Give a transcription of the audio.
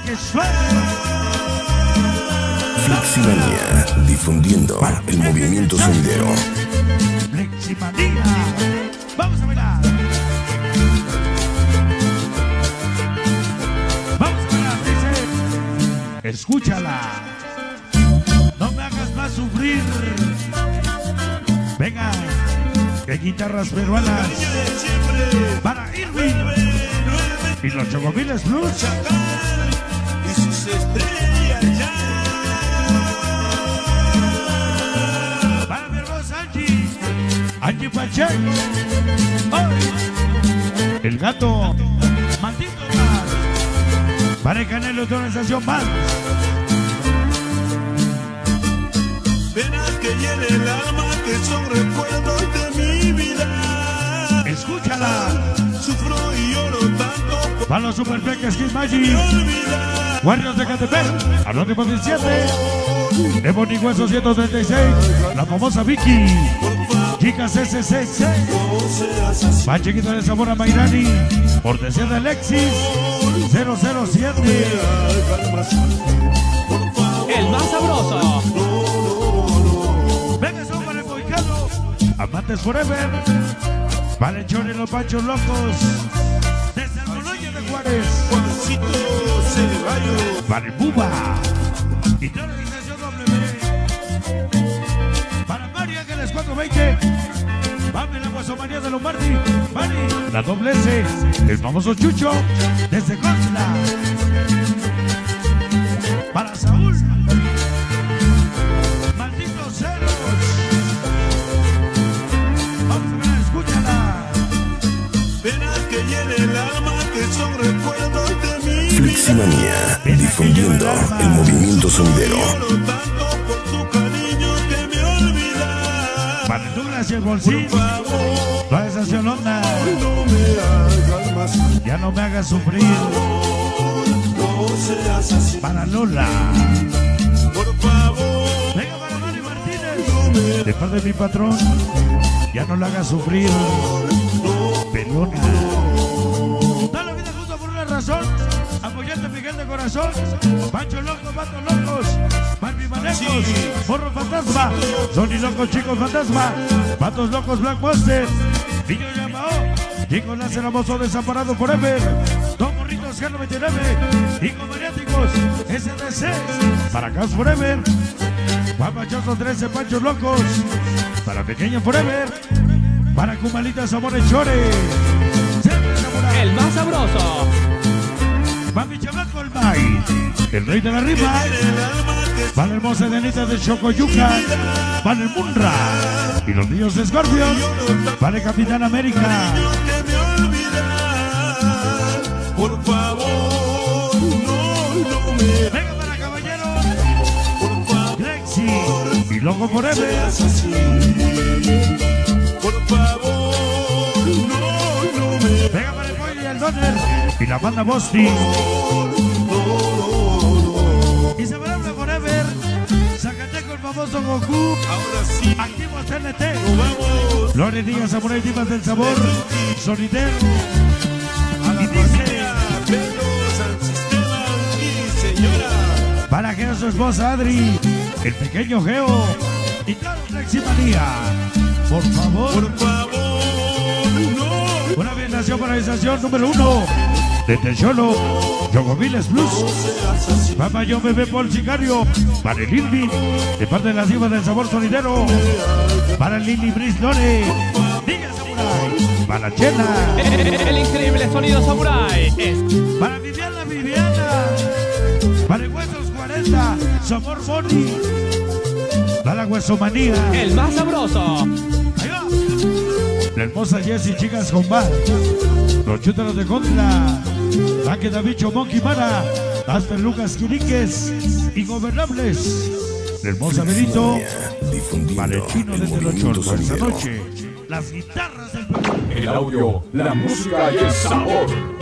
que suene. Fleximanía, difundiendo el movimiento sonidero. Fleximanía. Vamos a bailar. Vamos a bailar, dice. Escúchala. No me hagas más sufrir. Venga, que guitarras peruanas para Irving y los Chocomiles Blues. Y sus estrellas ya. Para mi hermosa Angie Pacheco. ¡Ay! El gato maldito más. Para el Canelo de organización más. Penas que llena el alma, que son recuerdos de mi vida. Escúchala. Sufro y lloro tanto. Para los Superpeques Kid Magic. Guardias de Catepec. Anónimo 17. Ebony Hueso 136. La famosa Vicky. Chicas SCC. Más chiquito de sabor a Mayrani. Cortesía de Alexis 007. El más sabroso. Venga, son para el Moicano. Amantes Forever. Para el Chori y los Panchos Locos. Desde el Boloña de Juárez. Juancito Ceballos. Para el Buba. Y toda la organización W. Para Mari Ángeles 420. Mami la Guasomanía de Lombardi. Mari, la doble S. El famoso Chucho. Desde Costla. Para Saúl. Malditos celos. Vamos a ver, escúchala. Penas que llena el alma, que son recuerdos de mi vida. Fleximanía, difundiendo el movimiento sonidero. Lloro tanto por tu cariño que me olvida. Para el Douglas y el Bolsín. Por favor, Toda esa onda. no me hagas más. Ya no me hagas sufrir. No seas así. Para Lola. Por favor, Venga para Mari Martínez. no me De parte de mi patrón. Ya no la hagas sufrir. Pelona. Toda la vida junto por una razón. Apoyarte Miguel de corazón. Pancho Loco, Patos Locos. Barbie Manejos. Morro Fantasma. Sony Locos, Chicos Fantasma. Patos Locos, Black Monster. Niño Yamao. Chicos Láser Hermoso Desamparado Forever. Dos Morritos G99. Hijos Maniáticos. SDC. Para Cas Forever. Guapachosos 13 Panchos Locos. Para Pequeño Forever. Para Cumalitas Amores Chores. El más sabroso. Mami Chamaco el May. El rey de la rima. Para hermosa Denita de Chocoyucan. Para el Munra. Y los niños de Scorpion. Para el Capitán América. que me olvida. Por favor, no me Venga para Caballero. por favor, Lexi. Y Loco Forever. seas así. Por favor, no me Venga para el Pollo y el Donner. Y la banda Bosti. Inseparable Forever. Zacateco el famoso Goku. ahora sí, Activo TNT. vamos Lore Díaz, Samurai Divas del Sabor. Solitaire. a la Y dice. familia Velos al sistema y señora. Para Geo, su esposa Adri. El pequeño Geo. Y claro, Fleximanía. Por favor. Por favor, no Una organización para la organización número 1. De Techolo. Chocomiles Blues. seas así. Papá Yo Bebé Paul Sicario. Para el Irving. De parte de las divas del sabor sonidero. Para Lili Brice Lore. Diga Samurai. Para Chela. El increíble sonido samurai. Es Para Viviana. Para el Huesos 40. Sabor Boni. Para la Huesomanía. el más sabroso. Ahí va. La hermosa Jessie, chicas con bar. Los chútaros de Gondla. Taque Davicho Monkey Mara. Aster Lucas Quiriques. Ingobernables. La hermosa Benito. Difundiendo Valentino el desde los movimiento Cholos. Esta sonidero. noche. Las guitarras del El audio, la música y el sabor.